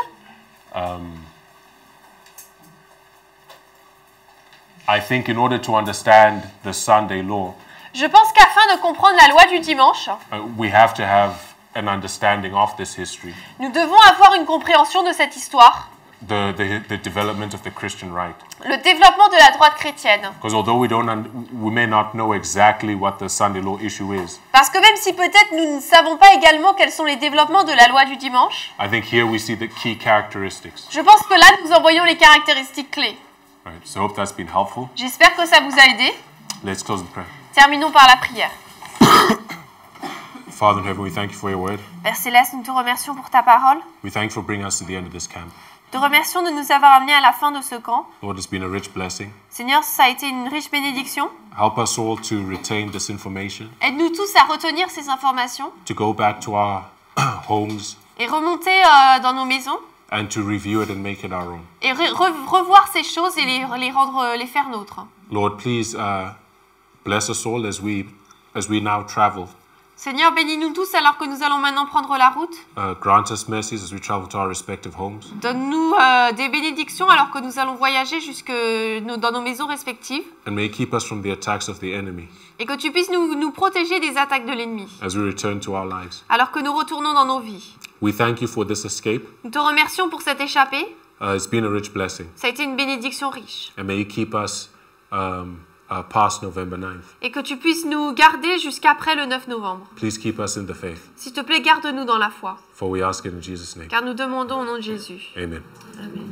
I think in order to understand the Sunday law, je pense qu'afin de comprendre la loi du dimanche, we have to have an understanding of this history. Nous devons avoir une compréhension de cette histoire. The development of the Christian right. Le développement de la droite chrétienne. Because although we may not know exactly what the Sunday law issue is. Parce que même si peut-être nous ne savons pas également quels sont les développements de la loi du dimanche. I think here we see the key characteristics. Je pense que là nous en voyons les caractéristiques clés. Right, so I hope that's been helpful. J'espère que ça vous a aidé. Let's close in prayer. Terminons par la prière. Father in heaven, we thank you for your word. Père Céleste, nous te remercions pour ta parole. We thank you for bringing us to the end of this camp. Te remercions de nous avoir amenés à la fin de ce camp. Lord, it's been a rich blessing. Seigneur, ça a été une riche bénédiction. Help us all to retain this information. Aide-nous tous à retenir ces informations. To go back to our homes. Et remonter dans nos maisons. And to review it and make it our own. Et revoir ces choses et les faire nôtres. Lord, please bless us all as we now travel. Seigneur, bénis-nous tous alors que nous allons maintenant prendre la route. Grant us mercies as we travel to our respective homes. Donne-nous des bénédictions alors que nous allons voyager dans nos maisons respectives. And may keep us from the attacks of the enemy. Et que tu puisses nous protéger des attaques de l'ennemi. As we return to our lives. Alors que nous retournons dans nos vies. We thank you for this escape. Nous te remercions pour cette échappée. It's been a rich blessing. Ça a été une bénédiction riche. And may you keep us past November 9th. Et que tu puisses nous garder jusqu'après le 9 novembre. Please keep us in the faith. S'il te plaît, garde-nous dans la foi. For we ask it in Jesus' name. Car nous demandons au nom de Jésus. Amen. Amen.